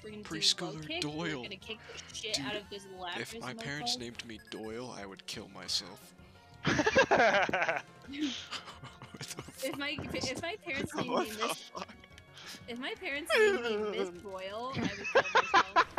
we're gonna do low Preschooler kick. Doyle. We're gonna kick the shit Dude, out of this lapis. if my parents named me Doyle, I would kill myself. If my parents named What me the Miss fuck? If my parents named me Miss Doyle, I would kill myself.